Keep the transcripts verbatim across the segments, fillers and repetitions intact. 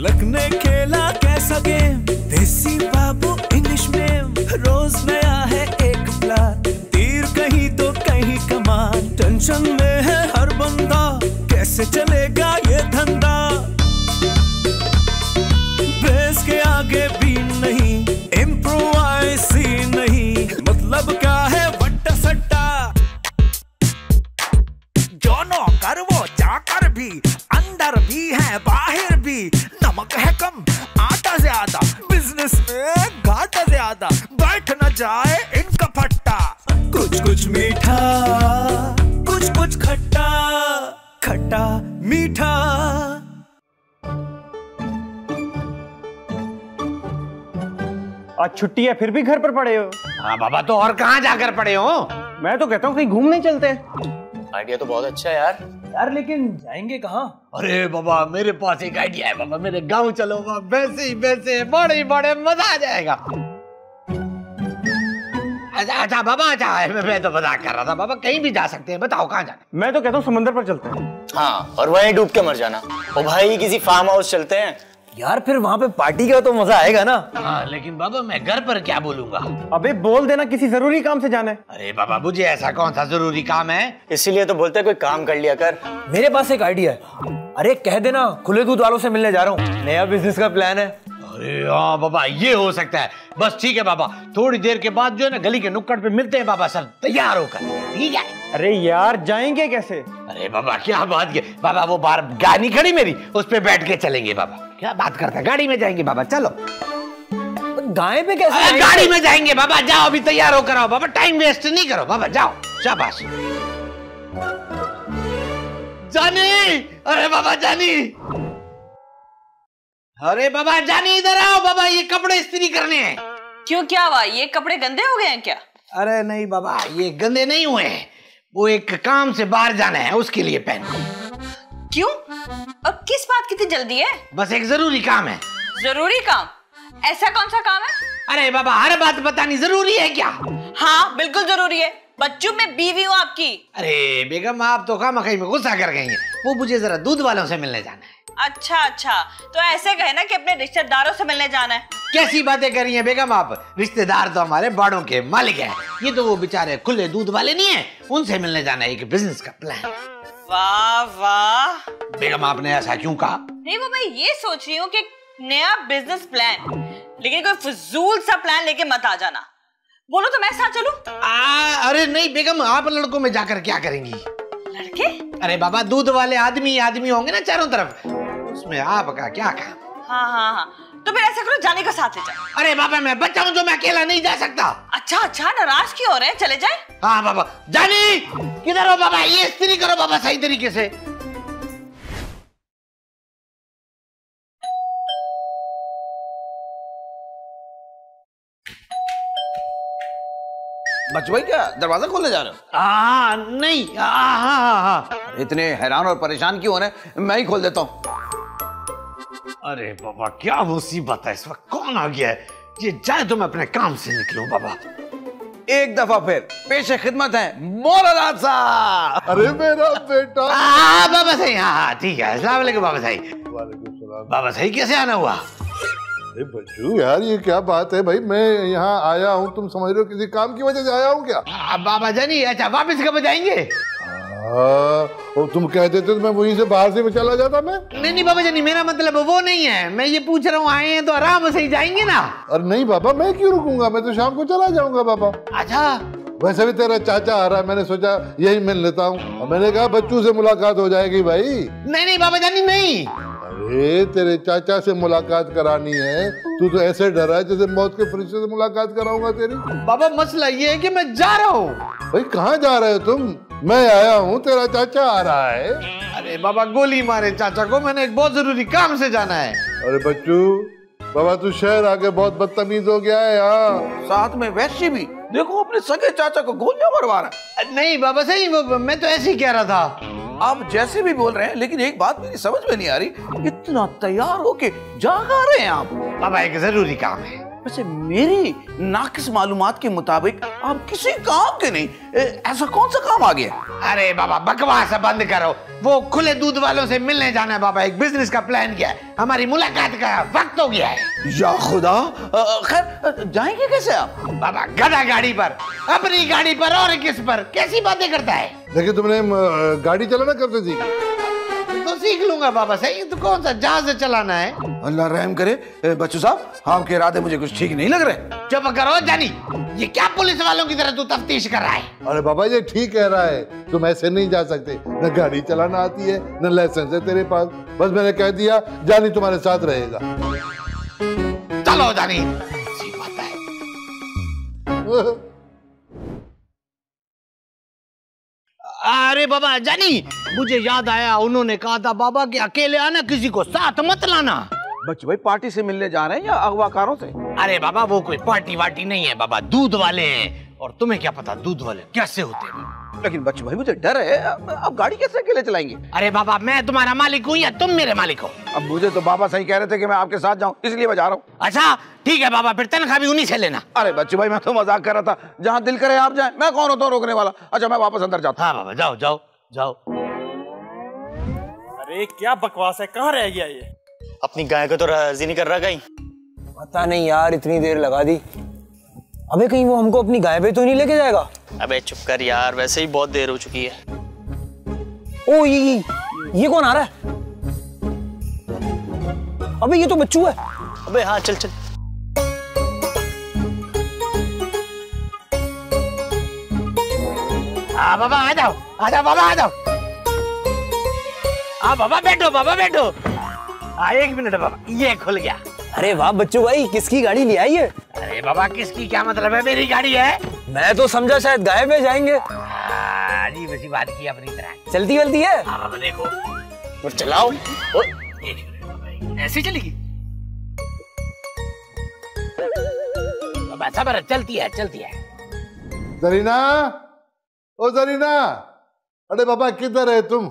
लगने खेला कैसा गेम, देसी बाबू इंग्लिश में, रोज नया है एक प्लान, तीर कहीं तो कहीं कमान, टेंशन में है हर बंदा, कैसे चलेगा ये धंधा, बेस के आगे भी नहीं, इम्प्रोवाइज ही नहीं, मतलब क्या है वट्टा सट्टा, जो नौकर वो जाकर भी, अंदर भी है बाहर भी, नमक है कम आटा ज्यादा, बिजनेस में घाटा ज्यादा, बैठ न जाए इनका फट्टा, कुछ कुछ मीठा कुछ कुछ खट्टा, खट्टा मीठा। आज छुट्टी है फिर भी घर पर पड़े हो? हाँ बाबा, तो और कहाँ जाकर पड़े हो? मैं तो कहता हूँ कहीं घूमने चलते हैं। आइडिया तो बहुत अच्छा है यार। यार लेकिन जाएंगे कहाँ? अरे बाबा मेरे पास एक आइडिया है बाबा, मेरे गांव चलो बाबा, वैसे ही वैसे बड़े बड़े मजा आ जाएगा। अच्छा अच्छा बाबा, अच्छा मैं, मैं तो मजाक कर रहा था बाबा, कहीं भी जा सकते हैं, बताओ कहाँ जाना? मैं तो कहता हूँ समंदर पर चलते हैं। हाँ, और वहीं डूब के मर जाना। ओ भाई किसी फार्म हाउस चलते हैं यार, फिर वहाँ पे पार्टी का तो मजा आएगा ना। हाँ लेकिन बाबा मैं घर पर क्या बोलूंगा? अबे बोल देना किसी जरूरी काम से जाना है। अरे बाबा मुझे ऐसा कौन सा जरूरी काम है? इसीलिए तो बोलते हैं कोई काम कर लिया कर। मेरे पास एक आइडिया है। अरे कह देना खुले दूध वालों से मिलने जा रहा हूँ, नया बिजनेस का प्लान है। अरे हाँ बाबा ये हो सकता है। बस ठीक है बाबा, थोड़ी देर के बाद जो है ना गली के नुक्कड़ पे मिलते हैं बाबा, सब तैयार होकर, ठीक है? अरे यार जाएंगे कैसे? अरे बाबा क्या बात के बाबा, वो बाहर गाड़ी खड़ी मेरी, उस पे बैठ के चलेंगे बाबा। क्या बात करता है, गाड़ी में जाएंगे बाबा, चलो। गाय पे कैसे? गाड़ी में जाएंगे बाबा, जाओ अभी तैयार होकर आओ बाबा, टाइम वेस्ट नहीं करो बाबा, जाओ। शाबाश। जानी, अरे बाबा जानी, अरे बाबा जानी इधर आओ बाबा, ये कपड़े इस्त्री करने हैं। क्यों, क्या हुआ? ये कपड़े गंदे हो गए हैं क्या? अरे नहीं बाबा, ये गंदे नहीं हुए हैं, वो एक काम से बाहर जाना है उसके लिए पहन। क्यों और किस बात की इतनी जल्दी है? बस एक जरूरी काम है। जरूरी काम? ऐसा कौन सा काम है? अरे बाबा हर बात बतानी जरूरी है क्या? हाँ बिल्कुल जरूरी है, बच्चों में बीवी हूँ आपकी। अरे बेगम आप तो खामखी में गुस्सा कर गई हैं, वो मुझे जरा दूध वालों से मिलने जाना है। अच्छा अच्छा, तो ऐसे कहे ना कि अपने रिश्तेदारों से मिलने जाना है। कैसी बातें कर रही हैं बेगम आप, रिश्तेदार तो हमारे बाड़ों के मालिक हैं, ये तो वो बेचारे खुले दूध वाले नहीं है, उनसे मिलने जाना है, एक बिजनेस का प्लान। वाह वाह बेगम आपने ऐसा क्यों कहा? नहीं वो मैं ये सोच रही हूँ कि नया बिजनेस प्लान, लेकिन कोई फजूल सा प्लान लेके मत आ जाना। बोलो तो मैं साथ चलूं? आ, अरे नहीं बेगम, आप लड़कों में जाकर क्या करेंगी? लड़के? अरे बाबा दूध वाले आदमी आदमी होंगे ना चारों तरफ, उसमें आपका क्या काम? हाँ हाँ हाँ, तो फिर ऐसा करो जाने का साथ ले जाओ। अरे बाबा मैं बच्चा हूँ जो मैं अकेला नहीं जा सकता। अच्छा अच्छा, नाराज क्यों हो रहे हैं, चले जाए। हाँ बाबा। जानी किधर हो बाबा, ये इस्त्री करो बाबा सही तरीके से। बच भाई क्या दरवाजा खोलने जा रहे हो? आ, नहीं आ, हाँ हाँ हाँ। इतने हैरान और परेशान क्यों हो रहे हैं, मैं ही खोल देता हूँ। अरे बाबा क्या मुसीबत है, इस वक्त कौन आ गया है? ये जाए तो मैं अपने काम से निकलूं बाबा। एक दफा फिर पेशे खिदमत है मौलाना साहब। अरे मेरा बेटा। हाँ बाबा सही, हाँ हाँ ठीक है। अस्सलाम वालेकुम बाबा सही। बाबा सही कैसे आना हुआ? अरे बच्चू यार ये क्या बात है भाई, मैं यहाँ आया हूँ, तुम समझ रहे हो किसी काम की वजह से आया हूँ क्या? आ, बाबा जानी अच्छा वापस कब जाएंगे? और तुम कहते थे तो मैं वहीं से बाहर से चला जाता मैं। नहीं नहीं बाबा जानी मेरा मतलब वो नहीं है, मैं ये पूछ रहा हूँ आए हैं तो आराम से ही जाएंगे ना? अरे नहीं बाबा मैं क्यों रुकूंगा, मैं तो शाम को चला जाऊंगा बाबा। अच्छा वैसे भी तेरा चाचा आ रहा है, मैंने सोचा यही मिल लेता हूँ, मैंने कहा बच्चू से मुलाकात हो जाएगी भाई। नहीं नहीं बाबा जानी नहीं। अरे तेरे चाचा से मुलाकात करानी है, तू तो ऐसे डरा है जैसे मौत के फरिश्ते से मुलाकात कराऊंगा तेरी। बाबा मसला ये है कि मैं जा रहा हूँ। भाई कहाँ जा रहे हो तुम? मैं आया हूँ, तेरा चाचा आ रहा है। अरे बाबा गोली मारे चाचा को, मैंने एक बहुत जरूरी काम से जाना है। अरे बच्चू बाबा तू शहर आके बहुत बदतमीज हो गया है यहाँ। साथ में वैश्य भी देखो अपने सगे चाचा को गोलियां मरवा रहा है। नहीं बाबा सही, वो मैं तो ऐसे ही कह रहा था। आप जैसे भी बोल रहे हैं, लेकिन एक बात मेरी समझ में नहीं आ रही, इतना तैयार होके जा रहे हैं आप? बाबा एक जरूरी काम है। वैसे मेरी नाकिस मालूमात के मुताबिक आप किसी काम के नहीं, ए, ऐसा कौन सा काम आ गया? अरे बाबा बकवास बंद करो, वो खुले दूध वालों से मिलने जाना है बाबा, एक बिजनेस का प्लान किया है, हमारी मुलाकात का वक्त हो गया है। या खुदा, खैर जाएंगे कैसे आप? बाबा गधा गाड़ी पर, अपनी गाड़ी पर और किस पर, कैसी बातें करता है। लेकिन तुमने अ, गाड़ी चलाना कब से सीखी? तो सीख लूंगा बाबा, सही तो कौन सा जहाज से चलाना है। अल्लाह रहम करे। ए, बच्चू साहब, आपके इरादे मुझे कुछ ठीक नहीं लग रहे। चुप करो जानी, ये क्या पुलिस वालों की तरह तू तफ्तीश कर रहा है। अरे बाबा ये ठीक कह रहा है, तुम ऐसे नहीं जा सकते, न गाड़ी चलाना आती है न लाइसेंस है तेरे पास। बस मैंने कह दिया जानी तुम्हारे साथ रहेगा। चलो जानी, सी बात है। अरे बाबा जानी, मुझे याद आया, उन्होंने कहा था बाबा कि अकेले आना, किसी को साथ मत लाना। बच्चू भाई पार्टी से मिलने जा रहे हैं या अगवाकारों से? अरे बाबा वो कोई पार्टी वार्टी नहीं है बाबा, दूध वाले हैं, और तुम्हें क्या पता दूध वाले कैसे होते हैं। लेकिन बच्चू भाई मुझे डर है, आप गाड़ी कैसे अकेले चलाएंगे? अरे बाबा मैं तुम्हारा मालिक हूँ या तुम मेरे मालिक हो? अब मुझे तो बाबा सही कह रहे थे कि मैं आपके साथ जाऊं, इसलिए मैं जा रहा हूँ। अच्छा ठीक है बाबा, फिर तनख्वाह भी उन्हीं से लेना। अरे बच्चू भाई मैं तो मजाक कर रहा था, जहाँ दिल करे आप जाएं, मैं कौन होता हूँ रोकने वाला। अच्छा मैं वापस अंदर जाता हूँ। हाँ बाबा जाओ जाओ जाओ। अरे क्या बकवास है, कहाँ रह गया ये? अपनी गाय को तो राजी नहीं कर रहा कहीं। पता नहीं यार, इतनी देर लगा दी। अबे कहीं वो हमको अपनी गाय पे तो नहीं लेके जाएगा? अबे चुप कर यार, वैसे ही बहुत देर हो चुकी है। ओ ये ये, ये कौन आ रहा है? अबे ये तो बच्चू है। अबे हाँ चल चल। हाँ बाबा आ जाओ, आ जाओ बाबा आ जाओ। हाँ बाबा बैठो, बाबा बैठो। हाँ एक मिनट बाबा, ये खुल गया। अरे वाह बच्चू भाई, किसकी गाड़ी ले आई है? अरे बाबा किसकी क्या मतलब है, मेरी गाड़ी है। मैं तो समझा शायद गाय पे जाएंगे। अजीब सी बात की अपनी तरह। चलती चलती है। हाँ बाबा देखो, और चलाओ। ऐसे चलेगी बाबा, सबर चलती है चलती है। जरीना, ओ जरीना, अरे बाबा किधर है तुम?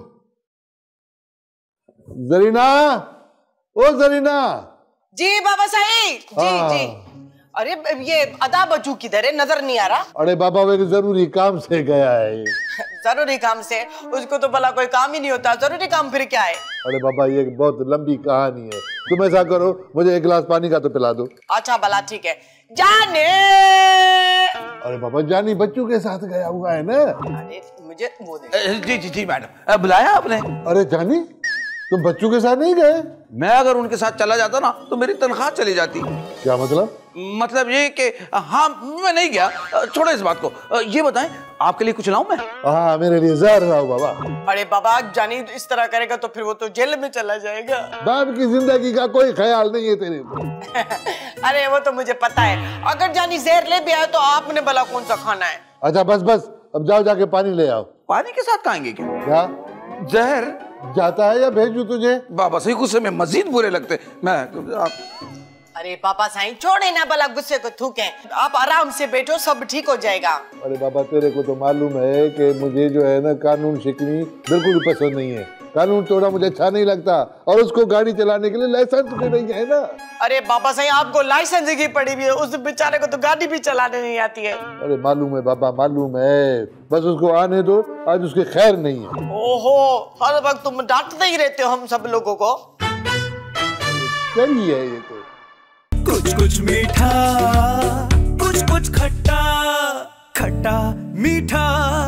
जरीना, ओ जरीना। जी बाबा साईं, जी हाँ। जी। अरे ये अदा बच्चू किधर है, नजर नहीं आ रहा। अरे बाबा वो एक जरूरी काम से गया है। जरूरी काम से? उसको तो भला कोई काम ही नहीं होता, जरूरी काम फिर क्या है? अरे बाबा ये एक बहुत लंबी कहानी है, तुम ऐसा करो मुझे एक गिलास पानी का तो पिला दो। अच्छा भला ठीक है। जाने। अरे बाबा जानी बच्चों के साथ गया हुआ है ना। अरे मुझे वो दे। जी जी जी मैडम, बुलाया आपने? अरे जानी तुम बच्चों के साथ नहीं गए? मैं अगर उनके साथ चला जाता ना तो मेरी तनख्वाह चली जाती। क्या मतलब? मतलब ये कि हाँ मैं नहीं गया, छोड़ो इस बात को। ये बताएं आपके लिए कुछ लाऊं मैं? हाँ मेरे लिए जहर लाओ बाबा। अरे बाबा जानी इस तरह करेगा तो फिर वो तो जेल में चला जाएगा। बाप की जिंदगी का कोई ख्याल नहीं है तेरे को। अरे वो तो मुझे पता है, अगर जानी जहर ले भी आया तो आपने भला कौन सा खाना है? अच्छा बस बस, अब जाओ जाके पानी ले आओ। पानी के साथ खाएंगे क्या? क्या जहर जाता है या भेजू तुझे? बाबा सही गुस्से में मजीद बुरे लगते। मैं आप... अरे पापा साईं छोड़े ना भला गुस्से को थूके, आप आराम से बैठो, सब ठीक हो जाएगा। अरे बाबा तेरे को तो मालूम है कि मुझे जो है ना कानून शिकनी बिल्कुल भी पसंद नहीं है, कानून तोड़ा मुझे अच्छा नहीं लगता, और उसको गाड़ी चलाने के लिए लाइसेंस भी नहीं है ना। अरे बाबा साईं आपको लाइसेंस की पड़ी हुई है, उस बेचारे को तो गाड़ी भी चलाने नहीं आती है। अरे मालूम है बाबा मालूम है, बस उसको आने दो, आज उसकी खैर नहीं है। ओहो हर वक्त तुम डांटते ही रहते हो हम सब लोगों को। क्या ही है ये तो। कुछ कुछ मीठा, कुछ कुछ खट्टा, खट्टा मीठा।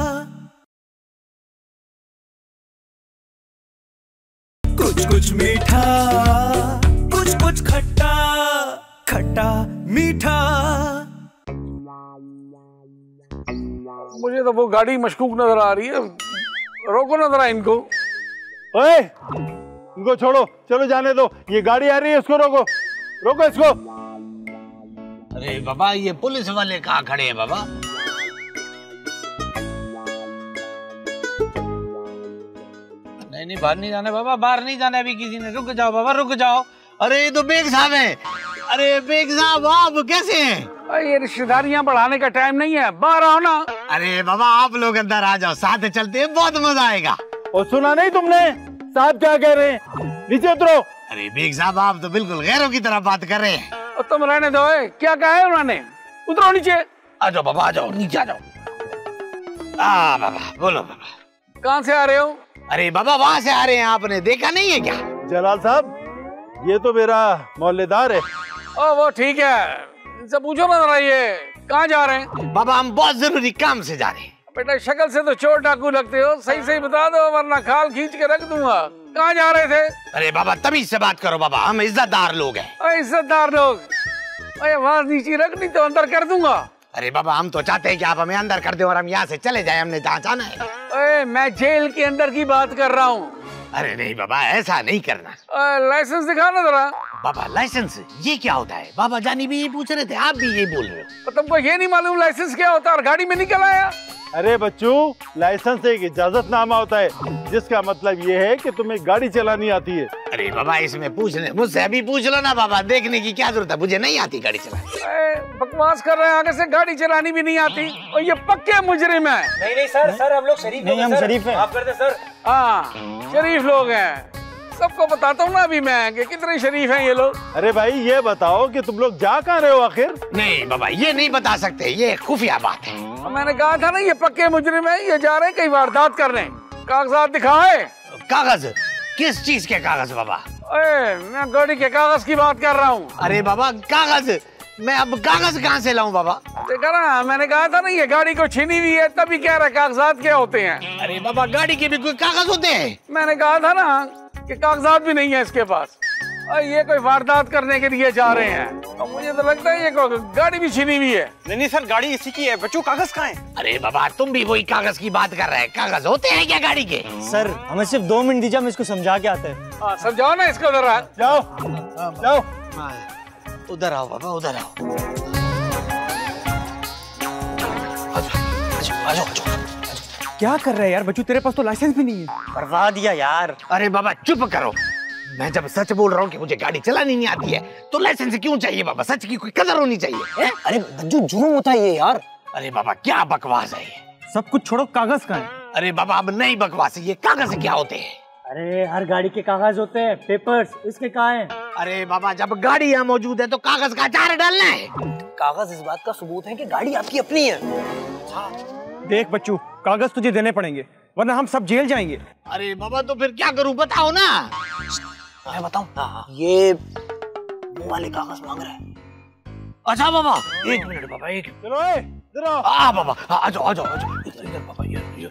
कुछ कुछ मीठा, कुछ कुछ खट्टा, खट्टा मीठा। मुझे तो वो गाड़ी मशकूक नजर आ रही है, रोको ना जरा इनको। ओए इनको छोड़ो, चलो जाने दो, ये गाड़ी आ रही है, उसको रोको, रोको इसको। अरे बाबा ये पुलिस वाले कहाँ खड़े हैं बाबा? नहीं नहीं बाहर नहीं जाना बाबा, बाहर नहीं जाना अभी किसी ने। रुक जाओ बाबा रुक जाओ। अरे ये तो बेग साहब है। अरे बेग साहब आप कैसे हैं? ये रिश्तेदारियां बढ़ाने का टाइम नहीं है, बाहर आओ ना। अरे बाबा आप लोग अंदर आ जाओ, साथ चलते हैं, बहुत मजा आएगा। और सुना नहीं तुमने साहब क्या कह रहे हैं? नीचे उतरो। अरे बेग साहब आप तो बिल्कुल गैरों की तरह बात कर रहे हैं। तुम रहने दो। ए, क्या कहा है उन्होंने? उतरो नीचे। आ जाओ बाबा, आ जाओ नीचे आ जाओ। आ बाबा बोलो बाबा। कहाँ से आ रहे हो? अरे बाबा वहां से आ रहे हैं, आपने देखा नहीं है क्या? जलाल साहब ये तो मेरा मोहल्लेदार है। ओ वो ठीक है, इनसे पूछो ना जरा ये कहाँ जा रहे हैं? बाबा हम बहुत जरूरी काम से जा रहे हैं। बेटा शक्ल से तो चोर डाकू लगते हो, सही सही बता दो वरना खाल खींच के रख दूंगा। कहाँ जा रहे थे? अरे बाबा तमीज से बात करो बाबा, हम इज्जतदार लोग हैं। इज्जतदार लोग? अरे आवाज नीचे रख, नहीं तो अंदर कर दूंगा। अरे बाबा हम तो चाहते हैं कि आप हमें अंदर कर दें और हम यहाँ से चले जाएं, हमने जहाँ जाना है। अरे मैं जेल के अंदर की बात कर रहा हूँ। अरे नहीं बाबा ऐसा नहीं करना। लाइसेंस दिखा ना जरा। बाबा लाइसेंस ये क्या होता है? बाबा जानी भी ये पूछ रहे थे, आप भी यही बोल रहे हो। तो तुमको ये नहीं मालूम लाइसेंस क्या होता है? और गाड़ी में निकल आया। अरे बच्चों लाइसेंस एक इजाजतनामा होता है जिसका मतलब ये है कि तुम्हें गाड़ी चलानी आती है। अरे बाबा इसमें पूछने मुझसे अभी पूछ लो ना बाबा, देखने की क्या जरूरत है, मुझे नहीं आती गाड़ी चलानी। बकवास कर रहे हैं, आगे से गाड़ी चलानी भी नहीं आती और ये पक्के मुजरिम है। नहीं नहीं सर, सर हम लोग शरीफ नहीं, हम शरीफ हैं। आप कर दे सर। हाँ शरीफ लोग हैं, सबको बताता हूँ ना अभी मैं कि कितने शरीफ हैं ये लोग। अरे भाई ये बताओ कि तुम लोग जा कहाँ रहे हो आखिर? नहीं बाबा ये नहीं बता सकते, ये खुफिया बात है। मैंने कहा था ना ये पक्के मुजरिम है, ये जा रहे हैं कई वारदात करने। कागजात दिखाए। कागज? किस चीज के कागज बाबा? अरे मैं गाड़ी के कागज की बात कर रहा हूँ। अरे बाबा कागज? मैं अब कागज कहाँ से लाऊं बाबा? देखा ना मैंने कहा था ना ये गाड़ी को छीनी हुई है, तभी कह रहा कागजात क्या होते हैं। अरे बाबा गाड़ी के भी कोई कागज होते हैं? मैंने कहा था ना कि कागजात भी नहीं है इसके पास, और ये कोई वारदात करने के लिए जा रहे हैं। और मुझे तो लगता है ये गाड़ी भी छीनी हुई है। नहीं नहीं सर गाड़ी इसी की है, बच्चों कागज कहाँ है? अरे बाबा तुम भी वही कागज की बात कर रहे हैं, कागज होते हैं क्या गाड़ी के? सर हमें सिर्फ दो मिनट दीजिए, हम इसको समझा के आते हैं। हाँ समझाओ ना इसको जरा। जाओ जाओ उधर आओ बाबा उधर आओ। क्या कर रहे हैं यार बच्चू, तेरे पास तो लाइसेंस भी नहीं है। करवा दिया यार। अरे बाबा चुप करो, मैं जब सच बोल रहा हूँ कि मुझे गाड़ी चलानी नहीं आती है तो लाइसेंस क्यों चाहिए बाबा? सच की कोई कदर होनी चाहिए। अरे बच्चू जुर्म होता है ये यार। अरे बाबा क्या बकवास है ये? सब कुछ छोड़ो, कागज कहाँ है? अरे बाबा अब नहीं बकवास, ये कागज क्या होते हैं? अरे हर गाड़ी के कागज होते हैं, पेपर्स, इसके कहाँ हैं? अरे बाबा जब गाड़ी यहाँ मौजूद है तो कागज का चार डालना है। कागज इस बात का सबूत है कि गाड़ी आपकी अपनी है। देख बच्चू कागज तुझे देने पड़ेंगे वरना हम सब जेल जाएंगे। अरे बाबा तो फिर क्या करूं बताओ ना। मैं बताऊं? ये वो वाले कागज मांग रहा है। अच्छा बाबा एक मिनट बाबा एक चलो इधर आओ। आ बाबा आ जाओ आ जाओ आ जाओ इधर इधर बाबा ये ये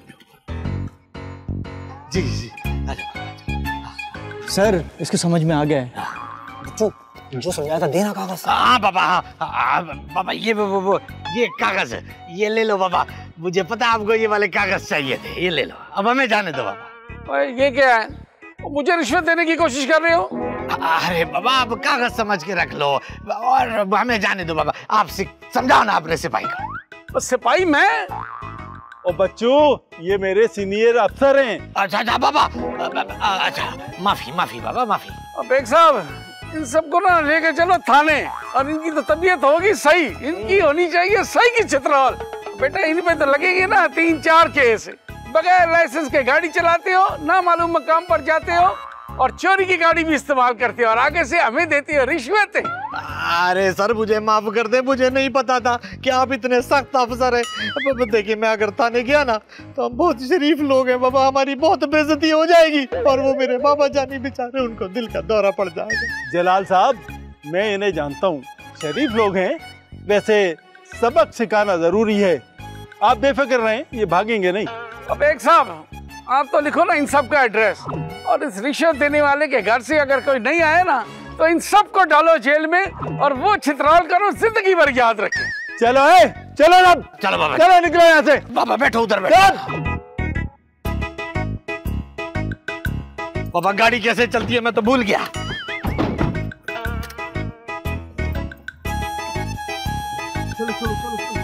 जी जी आ जाओ। सर इसके समझ में आ गया है। बच्चू जो समझाया था देना कागज। हाँ बाबा हाँ बाबा ये वो, वो, वो ये कागज है, ये ले लो बाबा। मुझे पता आपको ये वाले कागज चाहिए थे, ये ले लो। अब हमें जाने दो बाबा। ये क्या है? मुझे रिश्वत देने की कोशिश कर रहे हो? अरे बाबा आप कागज समझ के रख लो और हमें जाने दो बाबा। आप समझाओ ना अपने सिपाही को। सिपाही मैं? ओ बच्चों ये मेरे सीनियर अफसर हैं। अच्छा अच्छा बाबा अच्छा माफी माफी बाबा माफी। बेग साहब इन सबको ना लेके चलो थाने, और इनकी तो तबीयत होगी सही, इनकी होनी चाहिए सही की चित्रौल। बेटा इन पे तो लगेगी ना तीन चार केस। बगैर लाइसेंस के गाड़ी चलाते हो, ना मालूम मकाम पर जाते हो और चोरी की गाड़ी भी इस्तेमाल करते हो और आगे से हमें देती हो रिश्वत। अरे सर मुझे माफ कर दे, मुझे नहीं पता था कि आप इतने सख्त अफसर हैं। देखिए मैं अगर थाने गया ना तो हम बहुत शरीफ लोग हैं बाबा, हमारी बहुत बेइज्जती हो जाएगी और वो मेरे बाबा जानी बेचारे उनको दिल का दौरा पड़ जाएगा। जलाल साहब मैं इन्हें जानता हूँ, शरीफ लोग हैं, वैसे सबक सिखाना जरूरी है। आप बेफिक्र रहें, ये भागेंगे नहीं। अब एक साहब आप तो लिखो ना इन सब का एड्रेस, और इस रिश्वत देने वाले के घर से अगर कोई नहीं आया ना तो इन सब को डालो जेल में और वो छितरौल करो जिंदगी भर याद रखें। चलो है चलो ना चलो बाबा चलो निकलो यहाँ से। बाबा बैठो उधर बैठो। बाबा गाड़ी कैसे चलती है मैं तो भूल गया। चलो चलो चलो चलो।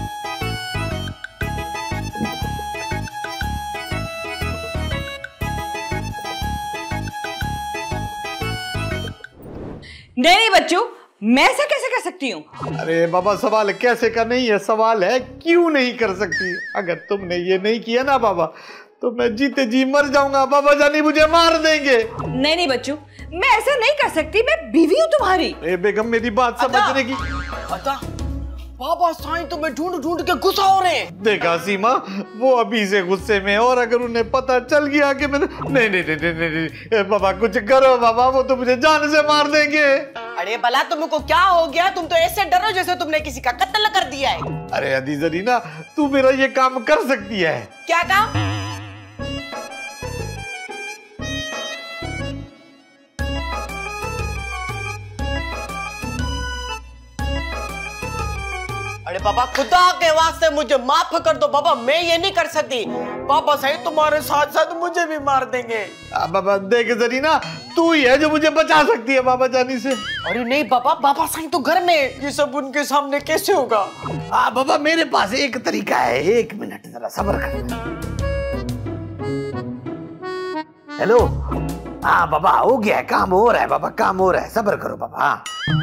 नहीं नहीं बच्चों मैं ऐसा कैसे कर सकती हूँ? अरे बाबा सवाल कैसे का नहीं है, सवाल है क्यों नहीं कर सकती। अगर तुमने ये नहीं किया ना बाबा तो मैं जीते जी मर जाऊंगा, बाबा जानी मुझे मार देंगे। नहीं नहीं बच्चू, मैं ऐसा नहीं कर सकती, मैं बीवी हूँ तुम्हारी। ए बेगम मेरी बात समझने की। अता, बाबा साईं तो मैं ढूंढ ढूंढ के गुस्सा हो रहे हैं। देखा सीमा, वो अभी से गुस्से में, और अगर उन्हें पता चल गया कि मैंने नहीं नहीं नहीं नहीं, नहीं। बाबा कुछ करो बाबा, वो तो मुझे जान से मार देंगे। अरे भला तुमको क्या हो गया? तुम तो ऐसे डरो जैसे तुमने किसी का कत्ल कर दिया है। अरे अदी जरीना, तू मेरा ये काम कर सकती है। क्या काम? अरे बाबा खुदा के वास्ते मुझे माफ कर दो बाबा, मैं ये नहीं कर सकती। बाबा सही तुम्हारे साथ साथ मुझे भी मार देंगे। बाबा देख जरीना, तू ही है जो मुझे बचा सकती है बाबा जानी से। अरे नहीं बाबा, बाबा साईं तो घर में, ये सब उनके सामने कैसे होगा? हाँ बाबा, मेरे पास एक तरीका है, एक मिनट जरा सब्र कर। हेलो, हाँ बाबा हो गया है, काम हो रहा है बाबा, काम हो रहा है, सब्र करो बाबा। हाँ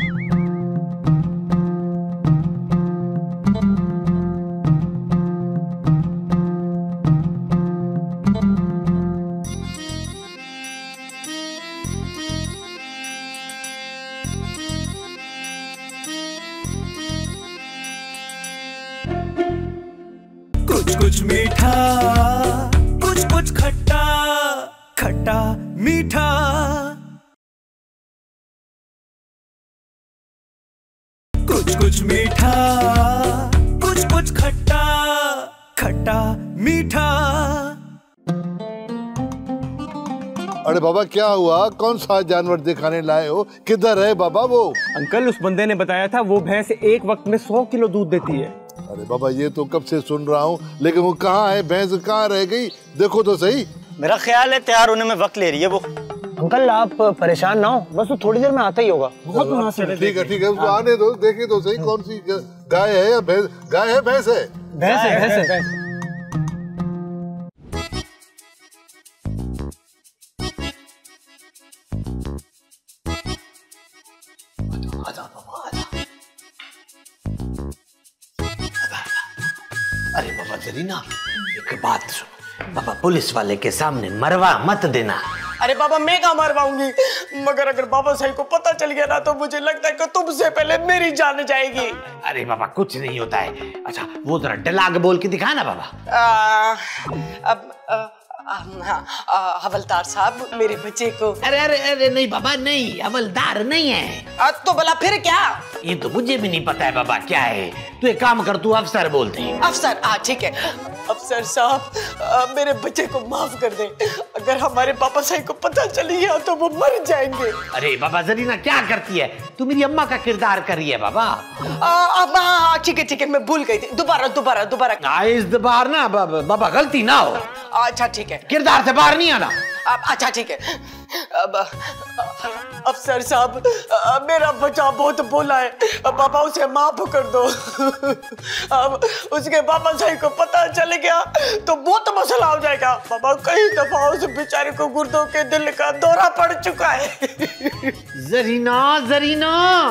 कुछ मीठा, कुछ कुछ खट्टा, खट्टा मीठा। कुछ कुछ मीठा, कुछ कुछ खट्टा, खट्टा मीठा। अरे बाबा क्या हुआ? कौन सा जानवर दिखाने लाए हो? किधर है बाबा वो? अंकल उस बंदे ने बताया था वो भैंस एक वक्त में सौ किलो दूध देती है। अरे बाबा ये तो कब से सुन रहा हूँ, लेकिन वो कहाँ है? भैंस कहाँ रह गई? देखो तो सही। मेरा ख्याल है तैयार होने में वक्त ले रही है वो। अंकल आप परेशान ना हो, बस वो थोड़ी देर में आता ही होगा। बहुत मुनासिब है। ठीक है ठीक है, उसको आने दो, देखे तो सही कौन सी गाय है या भैंस? गाय है भैंस है? भैंस है, भैंस है। अरे बाबा जरीना, एक बात सुनो बाबा, पुलिस वाले के सामने मरवा मत देना। अरे बाबा मैं कहाँ मरवाऊंगी, मगर अगर बाबा साईं को पता चल गया ना तो मुझे लगता है कि तुमसे पहले मेरी जान जाएगी। अरे बाबा कुछ नहीं होता है। अच्छा वो जरा डलाग बोल के दिखा ना बाबा। आ, अब आ, हाँ हवलदार साहब मेरे बच्चे को। अरे अरे अरे नहीं बाबा नहीं, हवलदार नहीं है। आ, तो भला फिर क्या? ये तो मुझे भी नहीं पता है बाबा क्या है। तू एक काम कर, तू अफसर बोलते हैं। अफसर? हाँ ठीक है। अफसर साहब मेरे बच्चे को माफ कर दें, अगर हमारे पापा साईं को पता चल गया तो वो मर जाएंगे। अरे बाबा जरीना क्या करती है तू? मेरी अम्मा का किरदार कर रही है बाबा। हाँ ठीक है ठीक है, मैं भूल गई थी। दोबारा दोबारा दोबारा। इस बार ना बाबा, बाबा गलती ना हो। अच्छा ठीक है, किरदार से बाहर नहीं आना। अच्छा ठीक है। अब अफसर साहब मेरा बच्चा बहुत बोला है, पापा उसे माफ कर दो। अब उसके पापा साईं को पता चल गया तो बहुत मसला हो जाएगा। पापा कई दफा उस बेचारे को गुर्दों के दिल का दौरा पड़ चुका है। जरीना जरीना।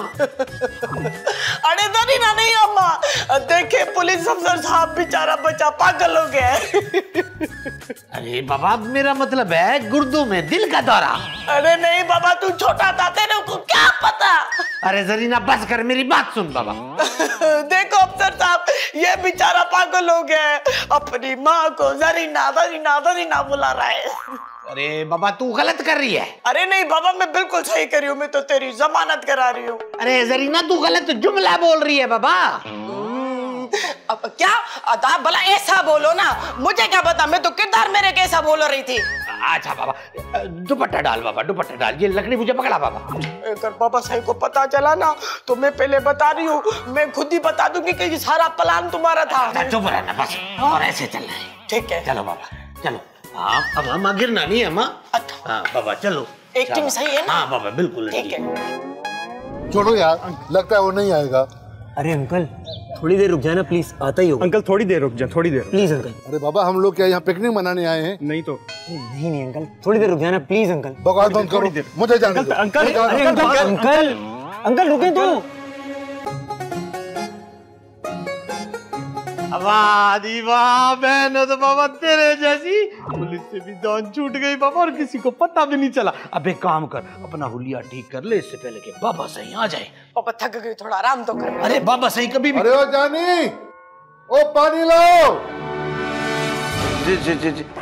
अरे जरीना नहीं अम्मा, देखे पुलिस अफसर साहब बेचारा बच्चा पागल हो गया है। अरे बाबा मेरा मतलब है गुर्दों में दिल का दौरा। अरे नहीं बाबा तू छोटा था, तेरे को क्या पता। अरे जरीना बस कर, मेरी बात सुन बाबा। देखो अफसर साहब ये बेचारा पागल हो गया है, अपनी माँ को जरीना जरीना जरीना बुला रहा है। अरे बाबा तू गलत कर रही है। अरे नहीं बाबा मैं बिल्कुल सही कर रही हूँ, मैं तो तेरी जमानत करा रही हूँ। अरे जरीना तू गलत जुमला बोल रही है बाबा। अब क्या अदा भला ऐसा बोलो ना, मुझे क्या पता, मैं तो किरदार मेरे कैसा बोल रही थी। अच्छा बाबा दुपट्टा डाल बाबा, दुपट्टा डाल, ये लकड़ी मुझे पकड़ा बाबा। अगर बाबा साईं को पता चला ना तो मैं पहले बता रही हूँ, मैं खुद ही बता दूंगी कि ये सारा प्लान तुम्हारा था। चुप रहना बस, और ऐसे चलना है। ठीक है चलो बाबा चलो। हाँ अब अम्मा गिरना नहीं है अम्मा। अच्छा हाँ बाबा चलो। एक्टिंग सही है ना? हाँ बाबा बिल्कुल ठीक है। छोड़ो यार, लगता है वो नहीं आएगा। अरे अंकल थोड़ी देर रुक जाए ना प्लीज, आता ही होगा। अंकल थोड़ी देर रुक जाए, थोड़ी देर प्लीज अंकल। अरे बाबा हम लोग क्या यहाँ पिकनिक मनाने आए हैं? नहीं तो नहीं नहीं अंकल थोड़ी देर रुक जाए ना प्लीज अंकल। बकवास बंद करो, मुझे जाने दो। अंकल अरे अंकल अंकल अंकल रुके तो। अब वाह दी वाह, बहन तो बाबा तेरे जैसी। पुलिस से भी जान छूट गई बाबा और किसी को पता भी नहीं चला। अब एक काम कर, अपना हुलिया ठीक कर ले इससे पहले कि बाबा सही आ जाए। पापा थक गई, थोड़ा आराम तो कर। अरे बाबा सही कभी भी। अरे ओ जानी, ओ पानी लाओ। जी जी जी जी।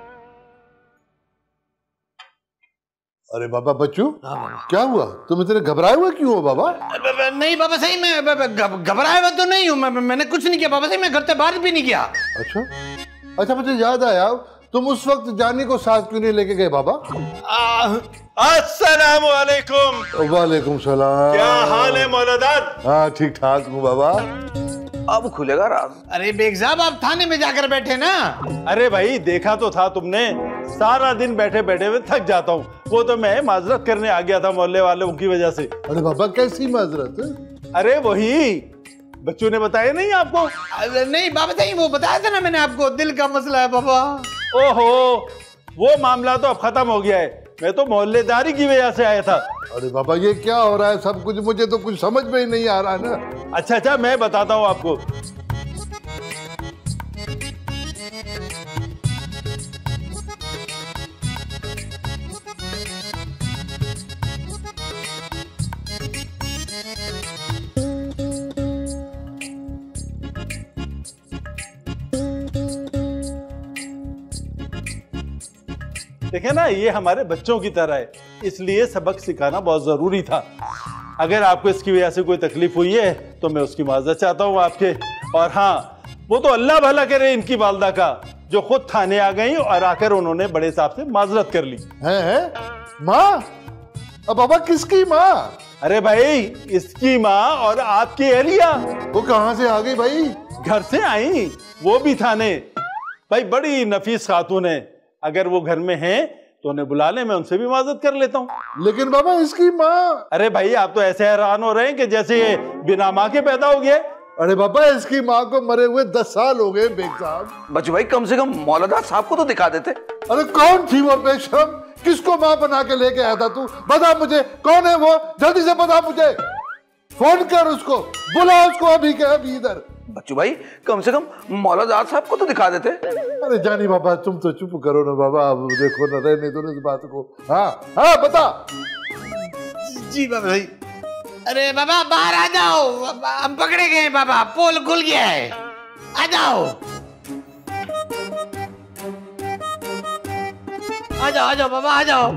अरे बाबा बच्चू, क्या हुआ? तुम इतने घबराए हुए क्यों हो बाबा? नहीं बाबा सही, मैं घबराया हुआ तो नहीं हूँ, मैं, मैंने कुछ नहीं किया बाबा सही, मैं घर से बाहर भी नहीं किया। अच्छा अच्छा, मुझे याद आया, तुम उस वक्त जानी को साथ क्यों नहीं लेके गए बाबा? अस्सलाम वालेकुम। वालेकुम सलाम। क्या हाल है मौलादाद? हाँ ठीक ठाक हूँ बाबा। अब खुलेगा राज। अरे बेग साहब, आप थाने में जाकर बैठे ना। अरे भाई देखा तो था तुमने, सारा दिन बैठे बैठे हुए थक जाता हूँ। वो तो मैं माजरत करने आ गया था मोहल्ले वालों की वजह से। अरे बाबा कैसी माजरत? अरे वही बच्चों ने बताया नहीं आपको? अरे नहीं बाबा सही, वो बताया था ना मैंने आपको, दिल का मसला है बाबा। ओहो, वो मामला तो अब खत्म हो गया है। मैं तो मोहल्लेदारी की वजह से आया था। अरे बाबा ये क्या हो रहा है सब कुछ? मुझे तो कुछ समझ में ही नहीं आ रहा ना। अच्छा अच्छा, मैं बताता हूँ आपको। देखे ना, ये हमारे बच्चों की तरह है, इसलिए सबक सिखाना बहुत जरूरी था। अगर आपको इसकी वजह से कोई तकलीफ हुई है तो मैं उसकी माजरत चाहता हूँ आपके। और हाँ, वो तो अल्लाह भला करे इनकी वालदा का, जो खुद थाने आ गई और आकर उन्होंने बड़े साहब से माजरत कर ली। है, है? माँ? अब बाबा किसकी माँ? अरे भाई, इसकी माँ और आपकी एलिया। वो कहाँ से आ गई भाई? घर से आई, वो भी थाने। भाई बड़ी नफीस खातून है, अगर वो घर में हैं तो उन्हें बुला ले, मैं उनसे भी माजरत कर लेता हूँ। लेकिन बाबा इसकी माँ। अरे भाई आप तो ऐसे हैरान हो रहे हैं कि जैसे ये बिना माँ के पैदा हो गया। अरे बाबा इसकी माँ को मरे हुए दस साल हो गए बेग साहब। बच्चू भाई कम से कम मौलाना साहब को तो दिखा देते। अरे कौन थी वो बेशरम? किसको माँ बना के लेके आया था तू? बता मुझे, कौन है वो? जल्दी से बता मुझे। फोन कर उसको, बुला उसको अभी के अभी इधर। बच्चू भाई कम से कम मौलाना साहब को तो दिखा देते। अरे जानी बाबा तुम तो चुप करो ना बाबा, अब देखो ना, रहने दो ना इस बात को। हाँ हाँ बता। जी बाबा भाई। अरे बाबा बाहर आ जाओ, हम पकड़े गए बाबा, पोल खुल गया है, आ जाओ आ जाओ आ जाओ बाबा आ जाओ।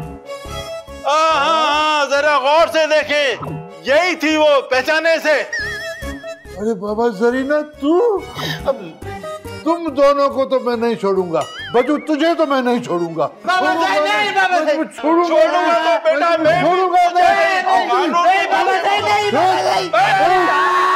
हाँ जरा गौर से देखे, यही थी वो, पहचाने से। अरे बाबा जरीना तू, अब तुम दोनों को तो मैं नहीं छोड़ूंगा, बच्चू तुझे तो मैं नहीं छोड़ूंगा। बाबा नहीं नहीं बाबा नहीं छोड़ूंगा, छोड़ूंगा तो बेटा मैं छोड़ूंगा नहीं नहीं बाबा नहीं नहीं बाबा।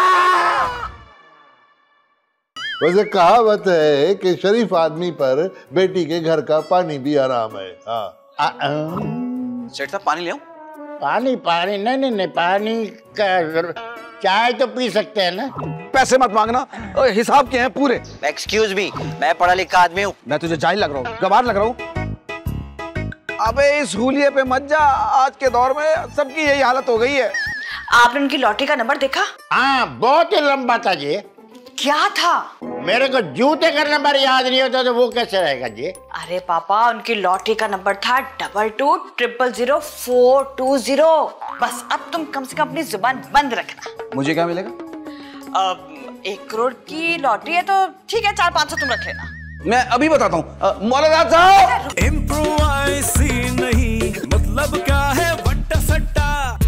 वैसे कहावत है कि शरीफ आदमी पर बेटी के घर का पानी भी आराम है। हाँ सेठ साहब पानी ले आऊं? पानी पानी नहीं नहीं नहीं पानी का, चाय तो पी सकते हैं ना। पैसे मत मांगना, हिसाब के हैं पूरे। एक्सक्यूज मी, मैं पढ़ा लिखा आदमी हूँ। मैं तुझे जाहिल लग रहा हूँ, गवार लग रहा हूँ। अबे इस हुलिये पे मत जा, आज के दौर में सबकी यही हालत हो गई है। आपने उनकी लॉटरी का नंबर देखा? हाँ बहुत ही लंबा था जी। क्या था? मेरे को जूते का नंबर याद नहीं होता तो वो कैसे रहेगा जी? अरे पापा, उनकी लॉटरी का नंबर था double two triple zero four two zero. बस अब तुम कम से कम अपनी जुबान बंद रखना। मुझे क्या मिलेगा? अब एक करोड़ की लॉटरी है तो ठीक है, चार पाँच सौ तुम रख लेना। मैं अभी बताता हूँ मौलाना साहब। इम्प्रोवाइज नहीं, मतलब क्या है वट्टा सट्टा।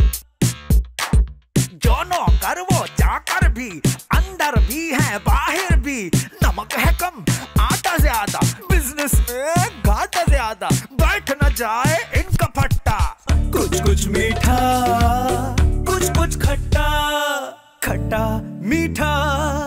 जो नौकर वो जाकर भी, अंदर भी है बाहर भी, नमक है कम आटा ज्यादा, बिजनेस में घाटा ज्यादा, बैठ न जाए इनका फट्टा। कुछ कुछ मीठा, कुछ कुछ खट्टा, खट्टा मीठा।